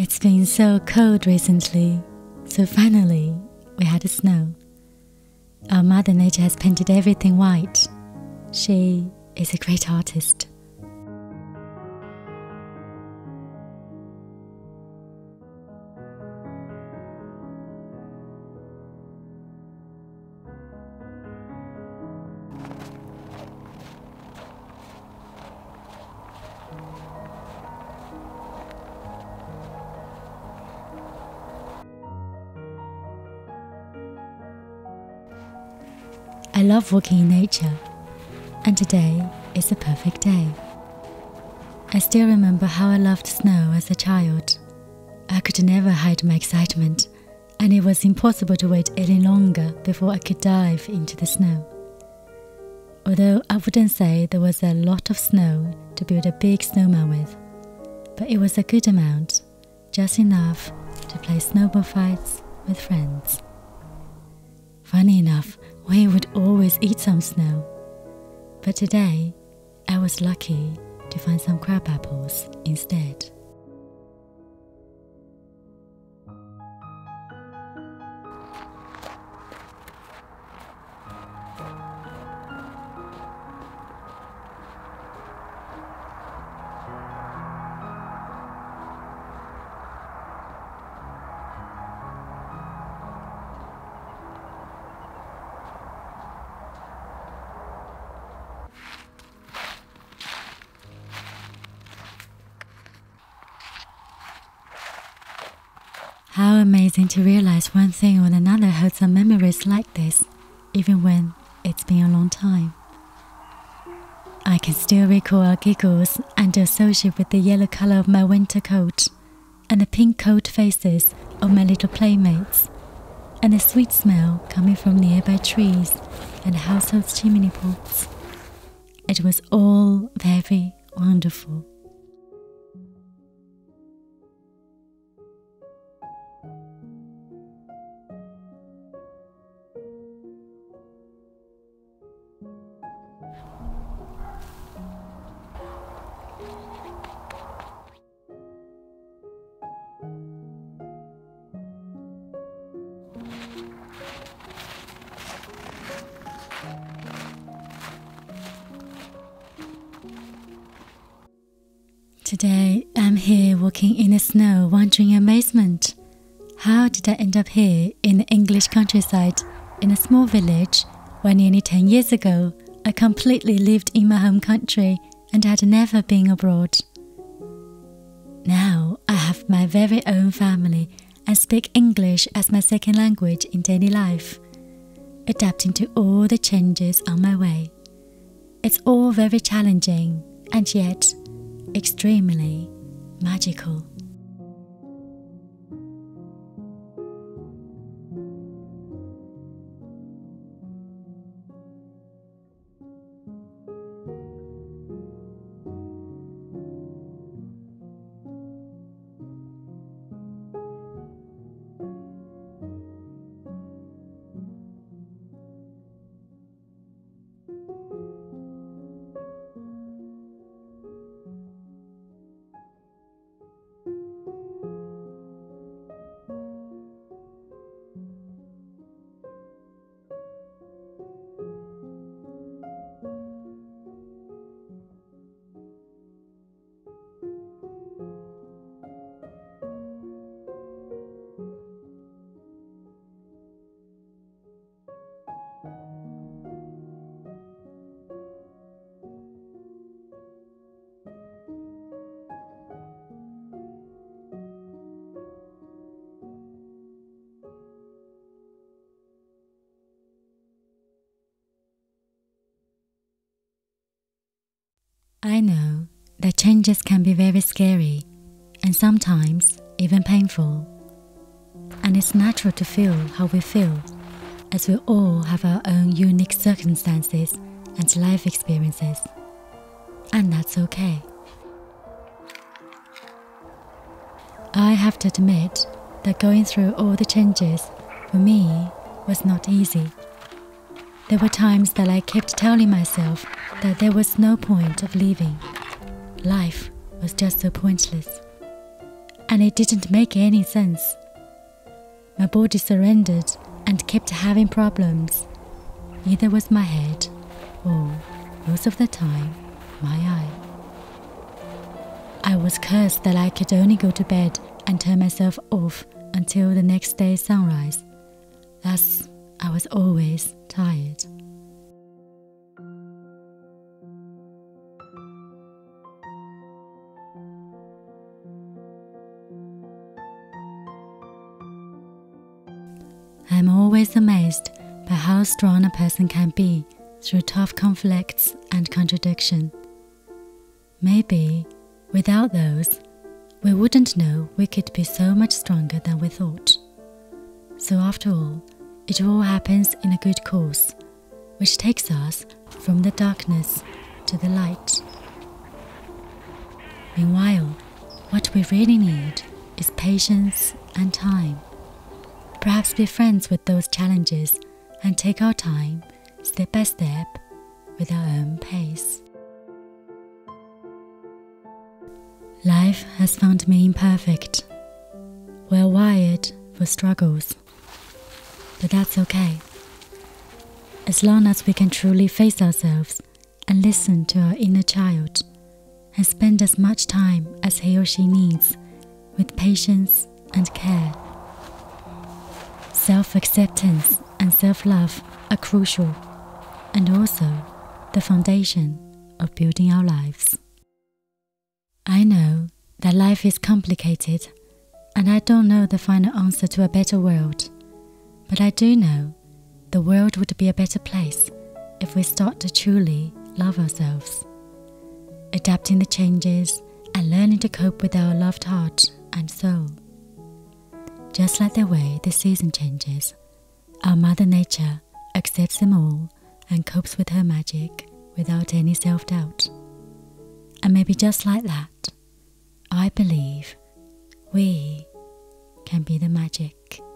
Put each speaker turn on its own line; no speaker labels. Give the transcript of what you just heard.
It's been so cold recently, so finally we had snow. Our Mother Nature has painted everything white. She is a great artist. I love walking in nature, and today is a perfect day. I still remember how I loved snow as a child. I could never hide my excitement, and it was impossible to wait any longer before I could dive into the snow. Although I wouldn't say there was a lot of snow to build a big snowman with, but it was a good amount, just enough to play snowball fights with friends. Funny enough, we would always eat some snow, but today I was lucky to find some crab apples instead. How amazing to realize one thing or another holds some memories like this, even when it's been a long time. I can still recall our giggles and associate with the yellow color of my winter coat, and the pink coat faces of my little playmates, and the sweet smell coming from nearby trees and household chimney pots. It was all very wonderful. Today, I'm here walking in the snow, wondering in amazement. How did I end up here in the English countryside, in a small village, where nearly 10 years ago, I completely lived in my home country and had never been abroad? Now, I have my very own family and speak English as my second language in daily life, adapting to all the changes on my way. It's all very challenging and yet extremely magical. I know that changes can be very scary and sometimes even painful. And it's natural to feel how we feel, as we all have our own unique circumstances and life experiences. And that's okay. I have to admit that going through all the changes for me was not easy. There were times that I kept telling myself that there was no point of leaving. Life was just so pointless. and it didn't make any sense. My body surrendered and kept having problems, either with my head or, most of the time, my eye. I was cursed that I could only go to bed and turn myself off until the next day's sunrise. Thus, I was always tired. I'm always amazed by how strong a person can be through tough conflicts and contradiction. Maybe, without those, we wouldn't know we could be so much stronger than we thought. So after all, it all happens in a good course, which takes us from the darkness to the light. Meanwhile, what we really need is patience and time. Perhaps be friends with those challenges and take our time, step by step, with our own pace. Life has found me imperfect, well wired for struggles. But that's okay. As long as we can truly face ourselves and listen to our inner child and spend as much time as he or she needs with patience and care. Self-acceptance and self-love are crucial and also the foundation of building our lives. I know that life is complicated and I don't know the final answer to a better world, but I do know the world would be a better place if we start to truly love ourselves, adapting the changes and learning to cope with our loved heart and soul. Just like the way the season changes, our Mother Nature accepts them all and copes with her magic without any self-doubt. And maybe just like that, I believe we can be the magic.